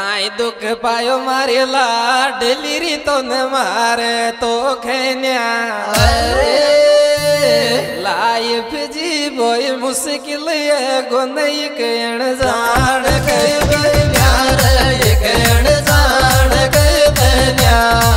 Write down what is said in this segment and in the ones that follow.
काई दुख पायो मारे लाडली री तो न मारे तो खेन्या लाइफ जी बोई मुश्किल ये गो नहीं कहण जान कई प्यार ये कहण जान कई बन्या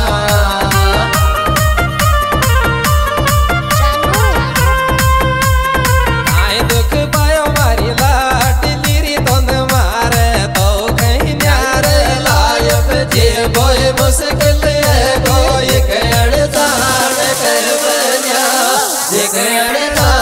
काई दुख पायो मारी लाडली री तो न मारे तो खेन्या लाइफ जी बोई मुश्किल ये गो ये कहण जान कई बन्या ये कहण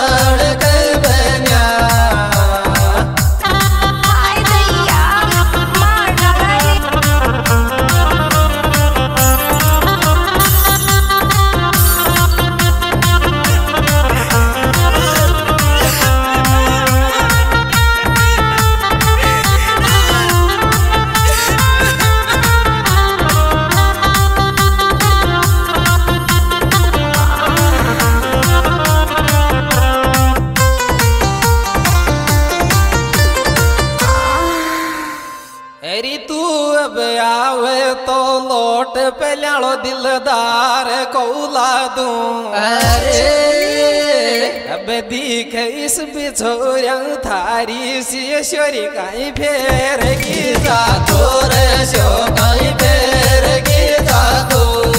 तो लोट पहलालो दिलदार कौला दूं अरे अब दिखे इस बिछोरिया थारी सियश्वरी काई फेर की जातो रे शो काई फेर की जातो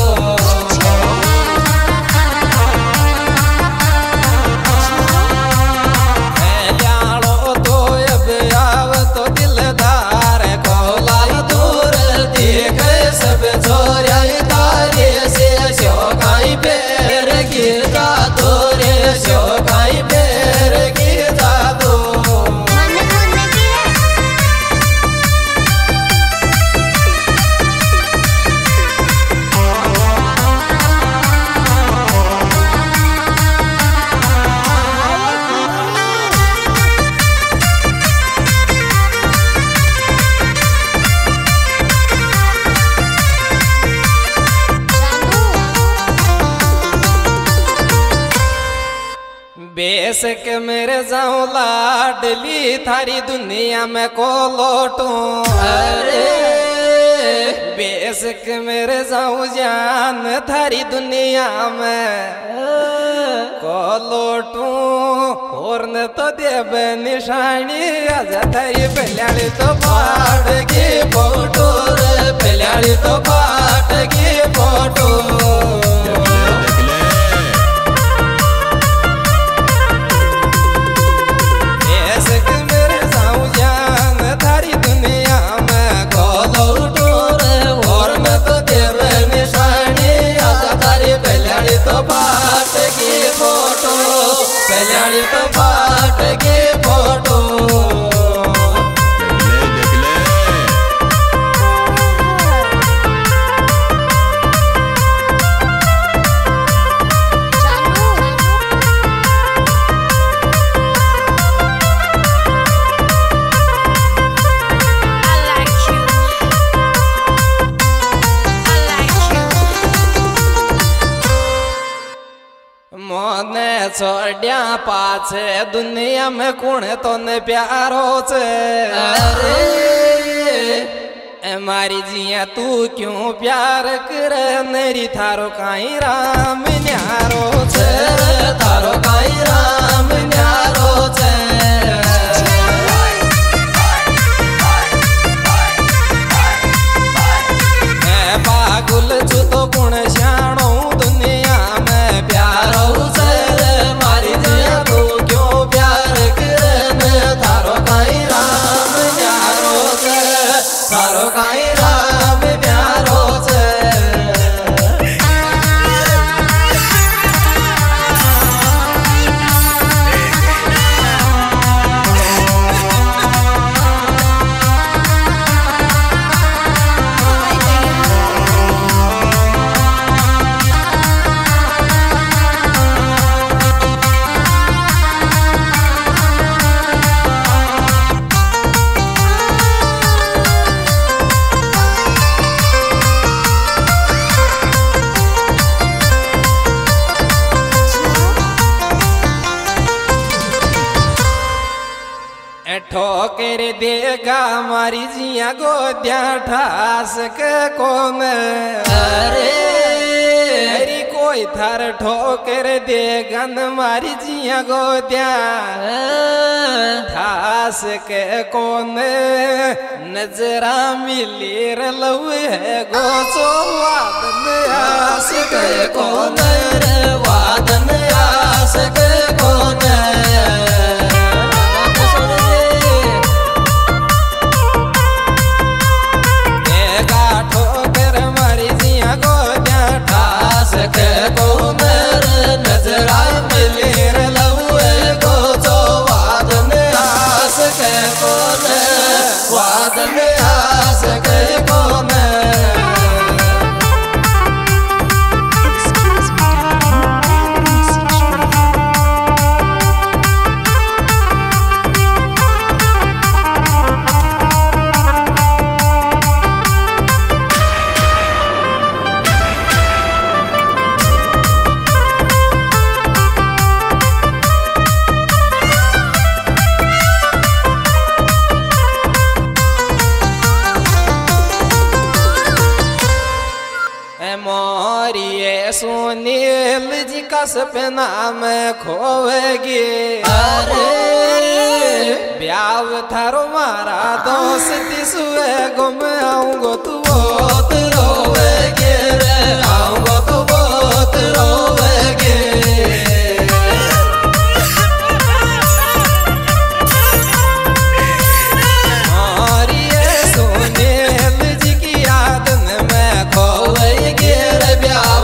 बेशक मेरे जाऊं लाडली थारी दुनिया में को लौटूं अरे बेशक मेरे जाऊं जान थारी दुनिया में को लौटूं और न तो देव निशानी आजा थारी पहली तो बाट की फोटो रे पहली तो बाट की फोटो तो बाट की फोटो कल्याणी तो बाट की फोटो मोने छोड़िया पाछे दुनिया में कौन तो ने प्यारो छे अरे मारी जिया तू क्यों प्यार करे मेरी थारो काई राम न्यारो छे थारो काई राम न्यारो छे मैं पागल छु तो कौन श्याणो दुनिया में प्यारो ठोकर देगा मारी जिया गोद्या ठास के कौन अरे कोई थार ठोकर देगा न मारी जिया गोद्या ठास के कौन नजरा मिली रलव है गोचो वादन आस के कौन वादन आस के कौन सुनील जी का सपना में खोवेगी अरे ब्याव थारो मारा दोस्ती सुए गुम आऊंगो तू बहुत रोवेगी रे आऊंगो तू बहुत रोवेगी और ये सुनील जी की याद में खोवेगी रे ब्याव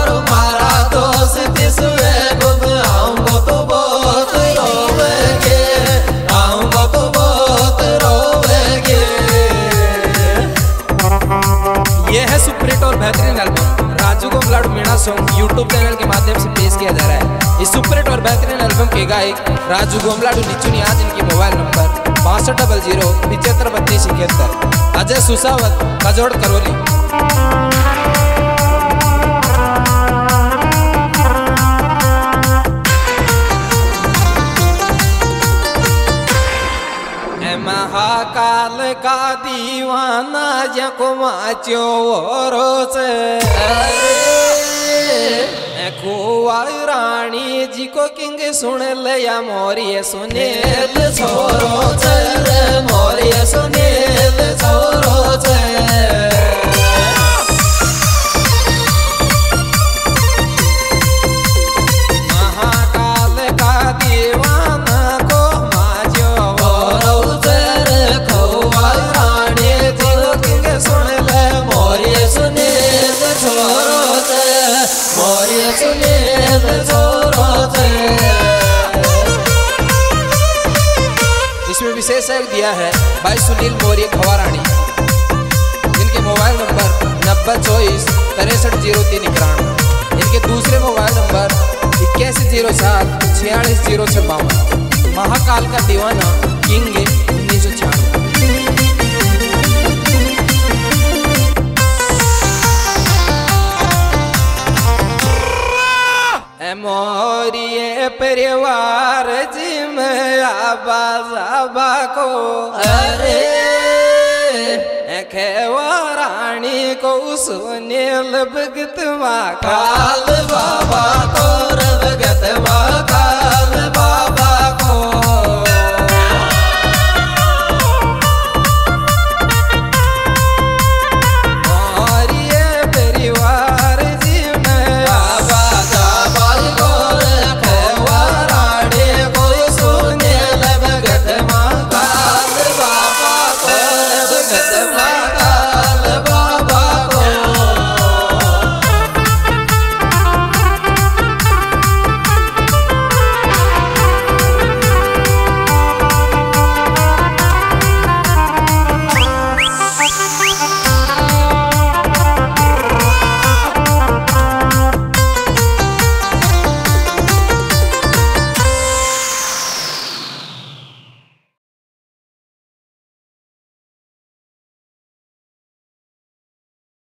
बेहतरीन album Raju Gomladu Meena song YouTube channel के माध्यम से पेश किया जा रहा है। इस सुपरहिट और बेहतरीन एल्बम के गायक राजू गोमलाडू निचुनी आज इनके मोबाइल नंबर 6200 अजय सुसावत कजोड़ करौली। महाकाल का दीवाना जको माचो रोच खुआ रानी जी को किंग सुन लिया मोरिये सुनील छोरो मोरिये सुनील छोरो महाकाल का दीवाना को माचो इसमें विशेष सहयोग दिया है भाई सुनील मौर्य खवारानी, इनके मोबाइल नंबर 9024 630391। इनके दूसरे मोबाइल नंबर 8107 460652। महाकाल का दीवाना किंग 1996। मोरिये परिवार जी में आबा को अरे खेवारानी को सुनील भगत काल बाबा को भगत काल बाबा